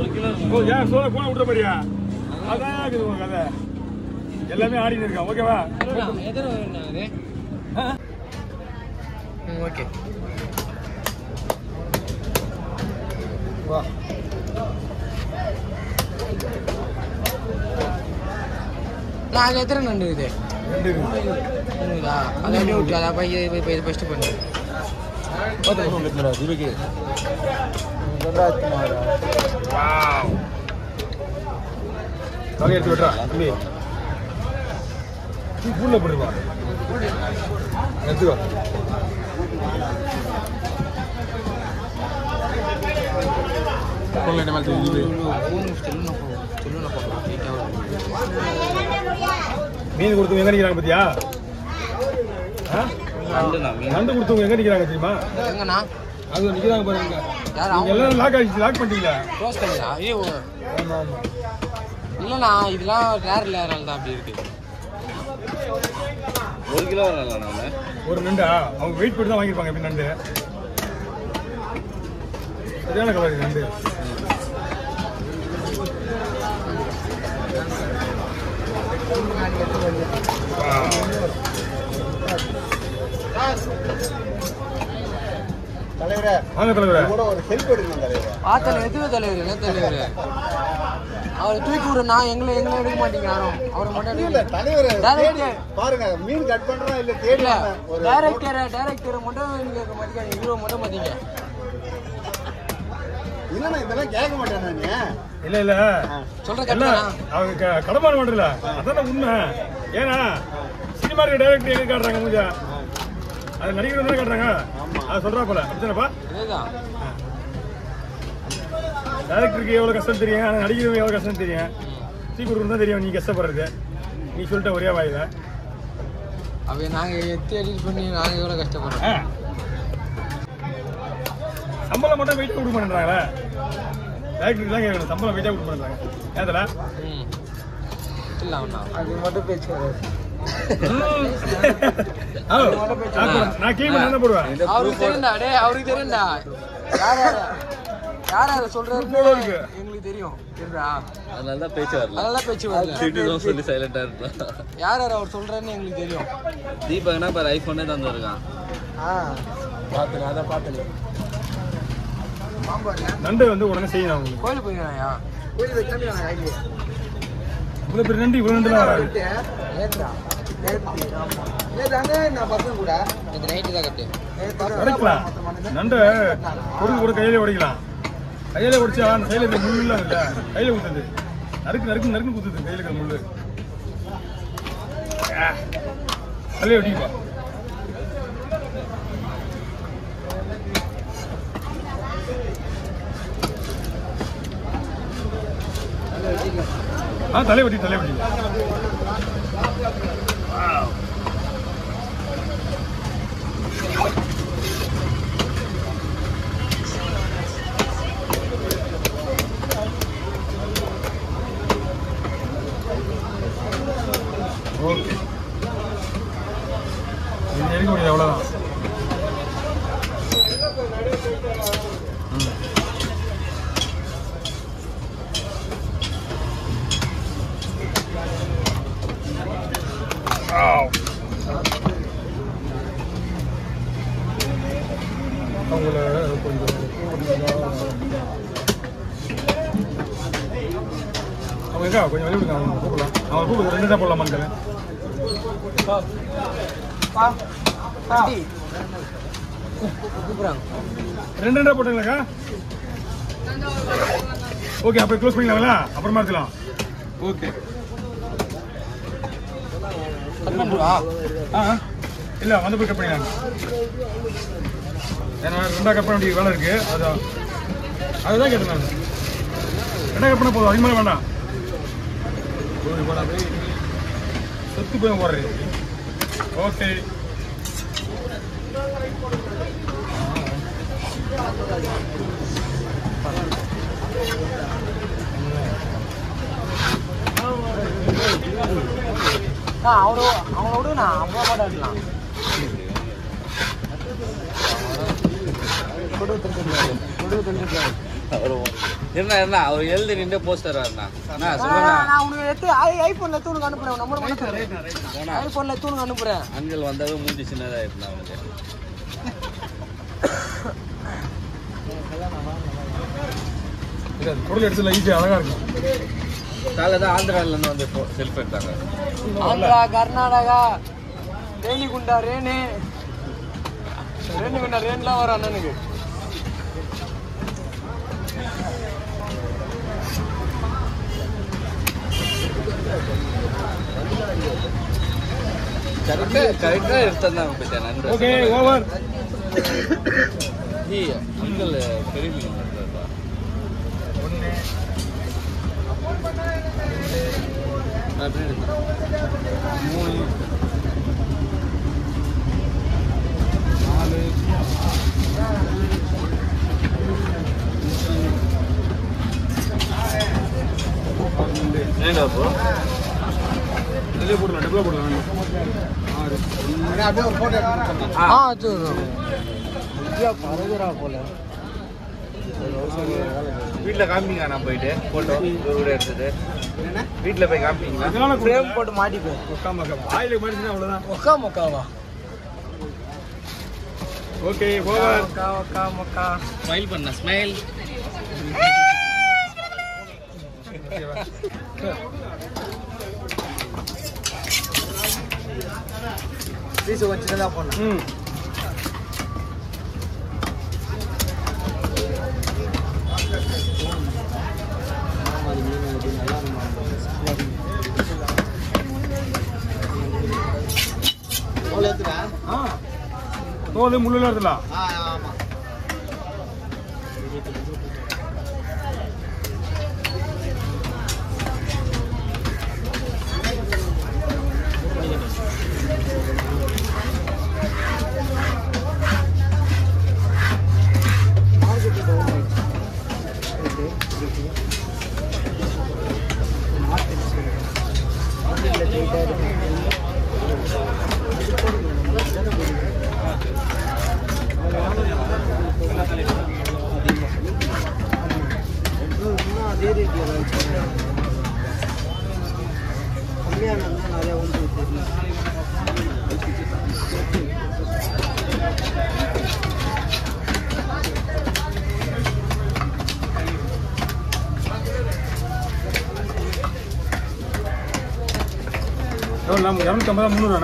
ஏன் சோழ போன விட்ட மாதிரியா அதான் இருக்குது உங்க கதை எல்லாமே ஆடிட்டு இருக்கா ஓகேவா ஓகே வா நான் எத்தனை நண்டு இது அதை விட்டு அதை போய் ஃபஸ்ட்டு பண்ணு தலையை எடுத்து விட்றா தம்பி நீ பூல்ல போடுவா எடுத்துக்கோ மீன் கொடுத்தவங்க எங்க நிக்கிறாங்க பத்தியா நண்டு கொடுத்தவங்க எங்க நிக்கிறாங்க தெரியுமா அது நிக்கிறாங்க பாருங்க எல்லாரும் லாக் ஆயிடுச்சு லாக் பண்ணிட்டீங்களா க்ளோஸ் பண்ணிடா ஐயோ ஆமா ஆமா இல்லண்ணா இதெல்லாம் ரேர் இல்லனால தான் அப்படி இருக்கு 1 கிலோ வரல நானே ஒரு நண்டா அவங்க வெயிட் பண்ணி தான் வாங்கிருப்பாங்க இப்ப நண்டு சரியான கலர் நண்டு தலைவரே வாங்க தலைவரே கூட ஒரு செல்ஃபி எடுக்கணும் தலைவரே ஆத்தல எதுவே தலைவர் என்ன தலைவர் அவரை தூக்கி விடுறா எங்களை எடுக்க மாட்டீங்க யாரும் அவரை மட்டும் இல்ல தலைவரே டைரக்டர் பாருங்க மீன் கட் பண்றா இல்ல தேடல ஒரு டைரக்டர் மட்டும் நீங்க மாட்டீங்க ஹீரோ மட்டும் மாட்டீங்க இல்லண்ணா இதெல்லாம் கேட்க மாட்டேன் நானு இல்ல இல்ல சொல்ற கட்டா அவங்க கடமாட மாட்டல அதான உண்மை ஏன்னா சினிமா டைரக்டர் எங்க காட்டுறாங்க மூஞ்சா அது நடிகர் தானே காட்டுறாங்க அது சொல்றா போல அப்படிதானப்பா அதேதான் டைரக்டருக்கு எவ்வளவு கஷ்டம் தெரியும் ஆனா நடிகருக்கு எவ்வளவு கஷ்டம் தெரியும் சீக்கிரம் தான் தெரியும் நீ கஷ்டப்படுறது நீ சொல்லிட்ட ஒரே வாயில அவ நாங்க எத்தி எடிட் பண்ணி நாங்க எவ்வளவு கஷ்டப்படுறோம் சம்பளம் மட்டும் வெயிட்டா கொடுக்க மாட்டேன்றாங்களே டைரக்டருக்கு தான் கேட்கணும் சம்பளம் வெயிட்டா கொடுக்க மாட்டேன்றாங்க ஏதல இல்ல அவனா அது மட்டும் பேச்சு நான் கீழே என்ன போடுவேன் அவருக்கு தெரியும்டா டேய் அவருக்கு தெரியும்டா யார சொல்றாரு எங்களுக்கு தெரியும் தெரியுதா அதனால தான் பேச்சு வரல அதனால பேச்சு வரல சிட்டிலாம் சொல்லி சைலண்டா இருந்தா யார் அவர் சொல்றாருன்னு எங்களுக்கு தெரியும் தீபக்னா பாரு ஐபோனே தந்துருக்கான் பாத்துங்க அத பாத்துங்க நண்டு வந்து உடனே செய்யணும் அவங்களுக்கு கோயிலுக்கு போயிருக்காயா கோயிலுக்கு வைக்காம ஐடி இவ்வளவு பெரிய நண்டு இவ்வளவு நண்டுலாம் வராது உடைக்கலாம் நண்டை கூட கையில உடைக்கலாம் கையில உடைச்சா அந்த கையில இருக்க முள்ளுலாம் இல்ல கையில குத்துது நறுக்கு குத்துது கையில இருக்க முள்ளு கையில வெட்டிப்பா தலை வெட்டி ஓகே இது எடுக்க முடியாது அவ்வளோதான் அவங்கள கொஞ்சம் அவங்க எங்க கொஞ்சம் வெளியே விடுங்க அவங்க கூப்பிடலாம் அவங்க கூப்பிடுங்க 2 தான் போடலாமான்னு கூப்பிடுறாங்க 2 போட்டுங்களாக்கா ஓகே அப்போ க்ளோஸ் பண்ணிக்கலாங்களா அப்புறமா இருக்கலாம் ஓகே இல்லை வந்து போய் கட் பண்ணிடலாங்க ஏன்னா 2 கட் பண்ண வேண்டிய வேலை இருக்கு அதுதான் கேட்டேன் நான் 2 கட் பண்ண போதும் அதிகமாக வேண்டாம் சொத்து போய் போடுறது ஓகே அவங்களோட நான் அவ்வளோ மாட்டாடலாம் கொடுத்து என்ன அவர் எழுதி நின்று போஸ்டர் வரண்ணா அண்ணா சொல்லுங்க. நான் உனக்கு எடுத்து ஐபோன்ல எடுத்து உனக்கு அனுப்புறேன். நம்பர் மட்டும் ஐபோன்ல எடுத்து உனக்கு அனுப்புறேன். ஆண்கள் வந்தாவே மூஞ்சி சின்னதாயிடுண்ணா அவனுக்கு. பொருள் எடுத்துல ஈஸியாக அழகா இருக்கும். காலைல தான் ஆந்திராவிலேருந்து வந்து செல்ஃப் எடுத்தாங்க. ஆந்திரா, கர்நாடகா, ரேணிகுண்டா, ரேன்லாம் வரும் அண்ணனுக்கு. கரெக்டா எடுத்தாங்க பத்தியா நன்றி. Okay over. அங்கிள் பெரிய மீன் எடுத்தாருப்பா. 1 2 3 ஏண்டா ப்ரோ இதே போடலாம், டபுளா போடலாம். 6 அப்படியே ஒரு போட்டோ பரகுரா போல வீட்டில் காமிப்பீங்க. நான் போயிட்டு போட்டோ கூட எடுத்தது வீட்டில் போய் காமிப்பீங்களா? அதனால ஃப்ரேம் போட்டு மாட்டிப்பேன். வாயில மாட்டிச்சுன்னா அவ்வளோதான். ஒக்கா மொக்காவா? Okay over. மொக்கா ஸ்மைல் பண்ண ஸ்மைல். பீஸ் கொஞ்சம் சின்னதாக போடணும். தோது முள்ளுல இருக்குல்ல. ஆமா நம்ம 250 300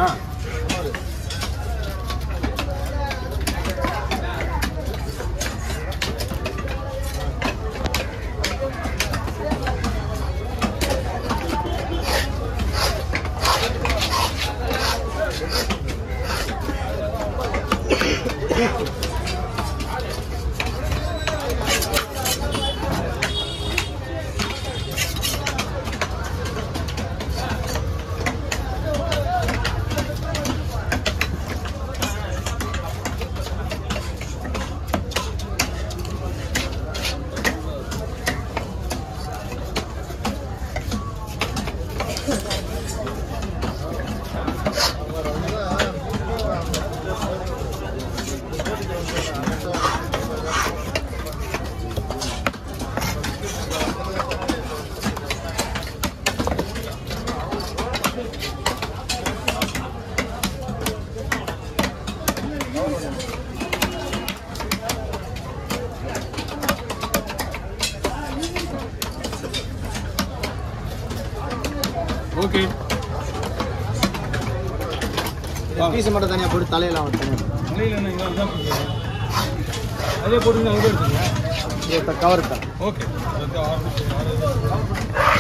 ஓகே. பீஸ் மட்டும் தனியாக போட்டு தலையில வைக்கணும். தலையில் என்ன இங்கே தான் போடுறீங்க? அதே போட்டுங்க அங்கே எடுத்துங்க. கவர் தான். ஓகே.